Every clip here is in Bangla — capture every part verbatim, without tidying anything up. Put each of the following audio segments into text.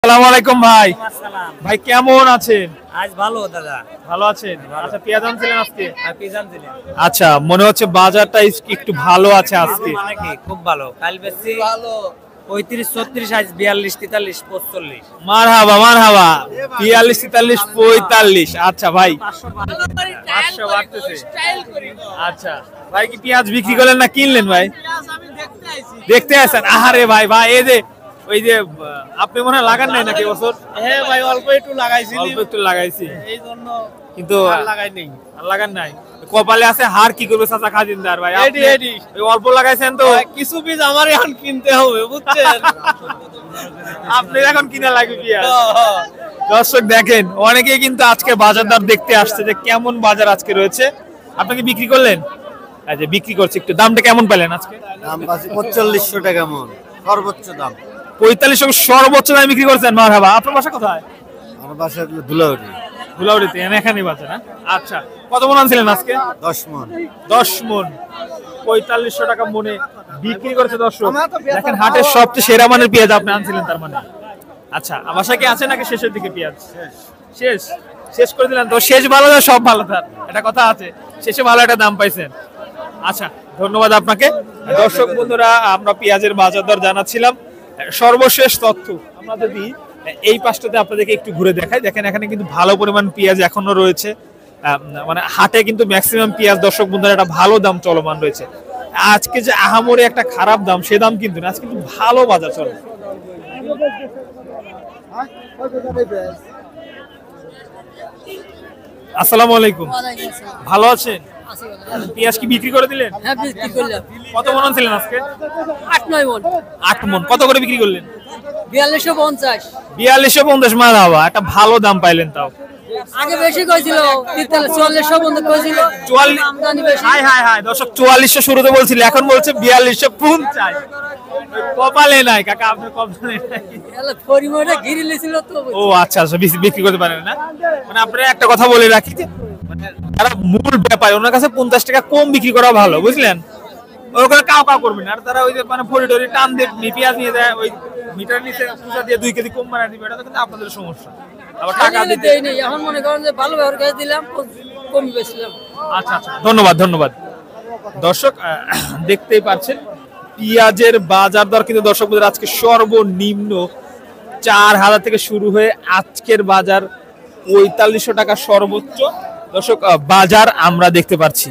আসসালামু আলাইকুম ভাই। ভাই কেমন আছেন? আজ ভালো দাদা। ভালো আছেন? আচ্ছা পেঁয়াজ আনছিলেন আজকে? আর পেঁয়াজ আনছিলেন? আচ্ছা মনে হচ্ছে বাজারটা একটু ভালো আছে আজকে। মানে কি খুব ভালো। কাল বেশি ভালো পঁয়ত্রিশ ছত্রিশ, আজ বিয়াল্লিশ তেতাল্লিশ পঁয়তাল্লিশ। মারহাবা মারহাবা। বিয়াল্লিশ তেতাল্লিশ পঁয়তাল্লিশ। আচ্ছা ভাই পাঁচশো বাড়তেছে। আচ্ছা ভাই কি পেঁয়াজ বিক্রি করলেন না কিনলেন ভাই? দেখতে আসেন। আহারে ভাই ভাই এই যে ওই যে আপনি মনে হয় লাগান নাই নাকি বছর? হ্যাঁ ভাই অল্প একটু লাগাইছি। অল্প একটু লাগাইছি এই জন্য কিন্তু আর লাগাই নেই। আর লাগান নাই। কপালে আছে হার কি করবে চাচা খাজিনদার ভাই। এডি এডি ওই অল্প লাগাইছেন তো কিছু বীজ আমার এখন কিনতে হবে বুঝছেন। আপনি এখন কিনা লাগবে পেঁয়াজ। দর্শক দেখেন অনেকেই কিন্তু আজকে বাজার দর দেখতে আসছে যে কেমন বাজার আজকে রয়েছে। আপনি কি বিক্রি করলেন? আচ্ছা বিক্রি করছি। একটু দামটা কেমন পেলেন আজকে? দাম পাচ্ছি পঁয়তাল্লিশশো টাকা মন সর্বোচ্চ দাম। পঁয়তাল্লিশশো সর্বোচ্চ দামে বিক্রি করছেন। মারহাবা। আপনার বাসা কোথায়? আমার বাসা ধুলাউড়ি। ধুলাউড়িতে এখানেই বাজার না? আচ্ছা কত মন আনছিলেন আজকে? দশ মন। দশ মন পঁয়তাল্লিশশো টাকা মনে বিক্রি করেছে। দর্শক দেখেন হাটের সবচেয়ে সেরা মানের পেঁয়াজ আপনি আনছিলেন তার মানে। আচ্ছা বাসায় কি আছে নাকি শেষের দিকে পেঁয়াজ? শেষ শেষ করে দিলেন তো। শেষ ভালো না সব ভালো তার একটা কথা আছে। শেষে ভালো একটা দাম পাইছেন। আচ্ছা ধন্যবাদ আপনাকে। দর্শক বন্ধুরা আমরা পেঁয়াজের বাজার দর জানাচ্ছিলাম। সর্বশেষ তথ্য আমরা যদি এই পাশটাতে আপনাদেরকে একটু ঘুরে দেখাই। দেখেন এখানে কিন্তু ভালো পরিমাণ পেঁয়াজ এখনো রয়েছে। মানে হাটে কিন্তু ম্যাক্সিমাম পেঁয়াজ দর্শক বন্ধুরা একটা ভালো দাম চলমান রয়েছে। আজকে যে আহামরি একটা খারাপ দাম সে দাম কিন্তু না, আজকে কিন্তু ভালো বাজার চলে। আসসালামু আলাইকুম। ভালো আছেন? পেঁয়াজ কি বিক্রি করে দিলেন? হ্যাঁ বিক্রি করলাম। কত মন আনছিলেন আজকে? আট নয় মন। আট মন। কত করে বিক্রি করলেন? বিয়াল্লিশশো পঞ্চাশ। বিয়াল্লিশশো পঞ্চাশ। মার হওয়া একটা ভালো দাম পাইলেন তাও। আগে বেশি কইছিল চুয়াল্লিশশো বন্ধ কইছিল। চুয়াল্লিশ আমদানি বেশি। হাই হাই হাই দর্শক চুয়াল্লিশশো শুরুতে বলছিল, এখন বলছে বিয়াল্লিশশো পঞ্চাশ। কপালে নাই কাকা, আপনার কপালে নাই। এলা পরিমাণে ঘিরে লিছিল তো। ও আচ্ছা আচ্ছা বিক্রি করতে পারেন না। মানে আপনারা একটা কথা বলে রাখি যে মানে যারা মূল ব্যাপারী ওনার কাছে পঞ্চাশ টাকা কম বিক্রি করা ভালো বুঝলেন। ওখানে কাউ কাউ করবেন আর তারা ওই যে মানে ফরি টরি টান দিয়ে পেঁয়াজ নিয়ে যায় ওই মিটার নিচে পূজা দিয়ে দুই কেজি কম বানায় দিবে, এটা তো কিন্তু আপনাদের সমস্যা। আবার টাকা দিতে নেই। এখন মনে করেন যে ভালো ব্যবহার করে দিলাম কম বেচলাম। আচ্ছা আচ্ছা ধন্যবাদ ধন্যবাদ। দর্শক দেখতেই পাচ্ছেন পেঁয়াজের বাজার দর কিন্তু দর্শকদের আজকে সর্বনিম্ন চার হাজার থেকে শুরু হয়ে আজকের বাজার পঁয়তাল্লিশশো টাকা সর্বোচ্চ দর্শক বাজার আমরা দেখতে পাচ্ছি।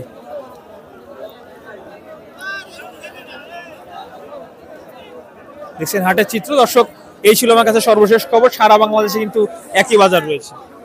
দেখছেন হাটের চিত্র। দর্শক এই ছিল আমার কাছে সর্বশেষ খবর। সারা বাংলাদেশে কিন্তু একই বাজার রয়েছে।